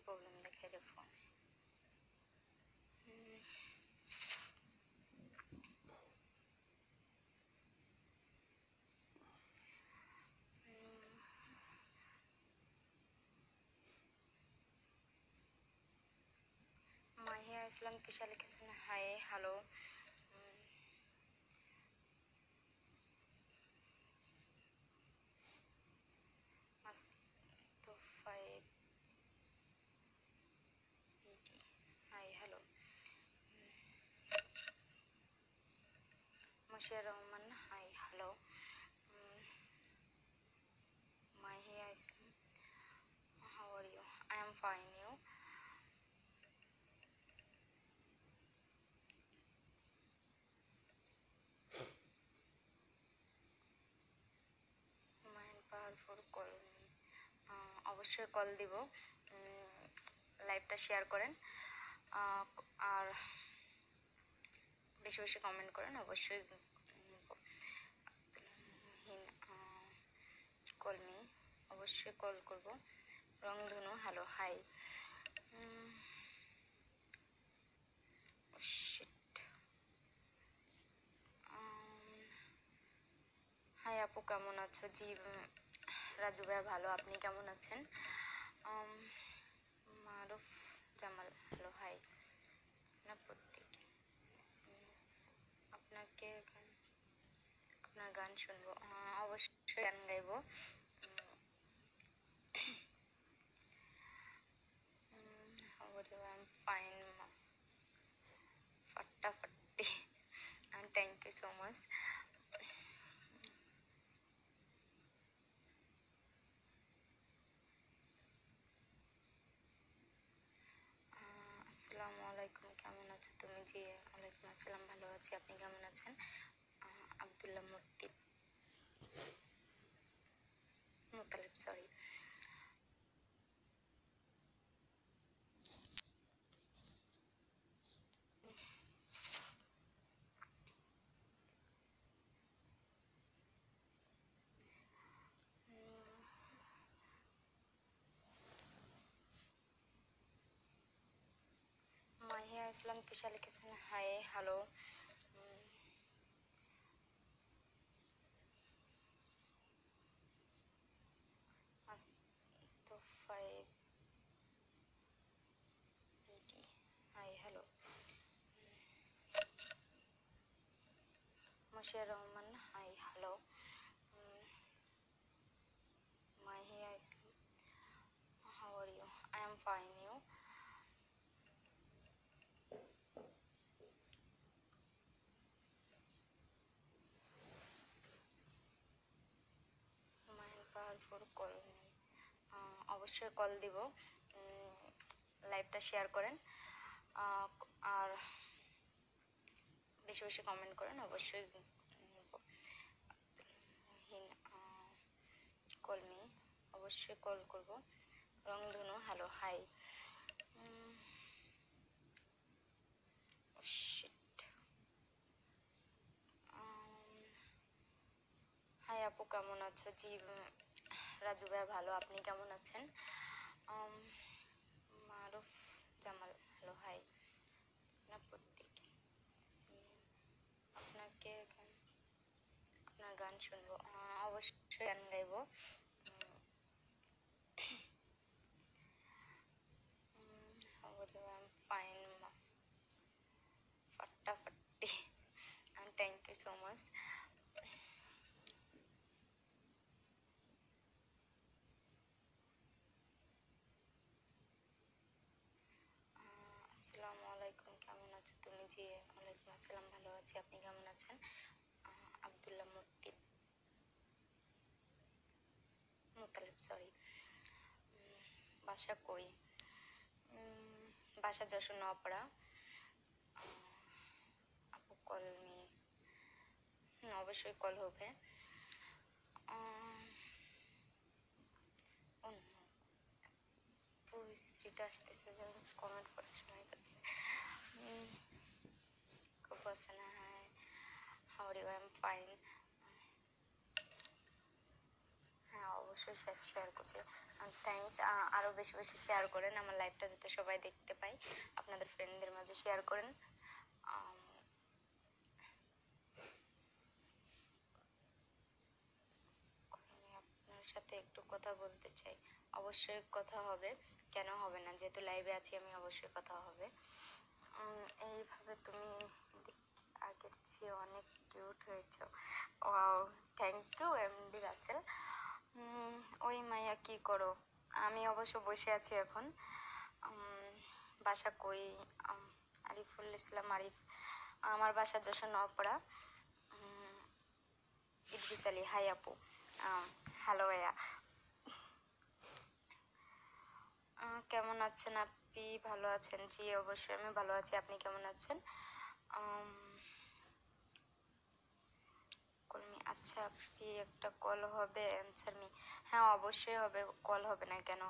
Problem দেখায় রে phone. Mahiya Islam কিসা লিখেছেন hi hello. Hi hello. Mushiya Rahman hi hello. Mahiya Islam how are you? I am fine, you? Powerful call, অবশ্যই call দিব। লাইভটা শেয়ার করেন আর বেশি বেশি কমেন্ট করেন। অবশ্যই কল মি, অবশ্যই কল করব। রংধনু হ্যালো হাই। হাই আপু, কেমন আছো? জি রাজু ভাই ভালো, আপনি কেমন আছেন? Maruf Jamal hello hi. না প্রত্যেক আপনাকে আপনার গান শুনবো, অবশ্যই গান গাইবো। ফাইন ফাটাফাটি, থ্যাংক ইউ সো মাচ। আসসালামু আলাইকুম, কেমন আছো তুমি? জি ওয়ালাইকুম আসসালাম, ভালো আছি, আপনি কেমন আছেন? আব্দুল্লাহ মুতালিব সরি। মাহিয়া ইসলাম কিসা লিখেছেন hi hello. Hi hello. Mushiya Rahman hi hello. Mahiya Islam how are you? I am fine, you? Powerful call, অবশ্যই কল দিব। লাইভটা শেয়ার করেন আর বেশি বেশি কমেন্ট করেন। অবশ্যই কল মি, অবশ্যই কল করব। রংধনু হ্যালো হাই। হাই আপু, কেমন আছো? জি রাজু ভাই ভালো, আপনি কেমন আছেন? Maruf Jamal hello hi. না প্রত্যেক আপনাকে আপনার গান শুনবো, অবশ্যই গান গাইবো। ফাইন ফাটাফাটি, থ্যাংক ইউ সো মাচ। আসসালামু আলাইকুম, কেমন আছো তুমি? জি ওয়ালাইকুম আসসালাম, ভালো আছি, আপনি কেমন আছেন? আব্দুল্লাহ মুতালিব সরি। বাসা কই? বাসা যশোর নওপাড়া। আপু কল মি, অবশ্যই কল হবে। স্পিড আসতেছে, কমেন্ট করার সময় করছে। খুব পছন্দ হয়। How are you? I am fine. হ্যাঁ অবশ্যই অবশ্যই শেয়ার করছি। থ্যাংকস। আরও বেশি বেশি শেয়ার করেন, আমার লাইভটা যাতে সবাই দেখতে পায়। আপনাদের ফ্রেন্ডদের মাঝে শেয়ার করেন। আপনার সাথে একটু কথা বলতে চাই। অবশ্যই কথা হবে, কেন হবে না, যেহেতু লাইভে আছি আমি, অবশ্যই কথা হবে। এইভাবে তুমি আগের চেয়ে অনেক কিউট হয়েছো। Wow, thank you MD Rasel. ওই মাইয়া কি করো? আমি অবশ্য বসে আছি এখন। বাসা কই? আরিফুল ইসলাম আরিফ, আমার বাসা যশোর নওপাড়া। ইদ্রিস আলী, হাই আপু। হ্যালো ভাইয়া, কেমন আছেন আপনি? ভালো আছেন? জি অবশ্যই আমি ভালো আছি, আপনি কেমন আছেন? আচ্ছা আপনি, একটা কল হবে, অ্যান্সার মি। হ্যাঁ অবশ্যই হবে, কল হবে না কেন?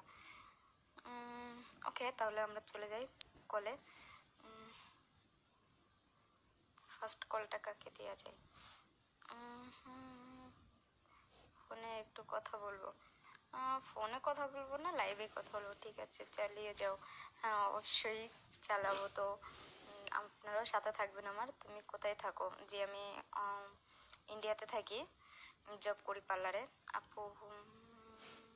ওকে, তাহলে আমরা চলে যাই কলে। ফার্স্ট কলটা কাকে দেওয়া যায়? ফোনে একটু কথা বলবো। ফোনে কথা বলবো না, লাইভে কথা বলবো। ঠিক আছে, চালিয়ে যাও। হ্যাঁ অবশ্যই চালাবো তো। আপনারাও সাথে থাকবেন আমার। তুমি কোথায় থাকো? জি আমি ইন্ডিয়াতে থাকি, জব করি পার্লারে। আপু